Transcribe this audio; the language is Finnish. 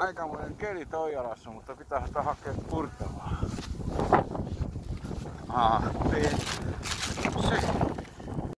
Aikamoinen keli Toijalassa, mutta pitää sitä hakea purtavaa. Niin.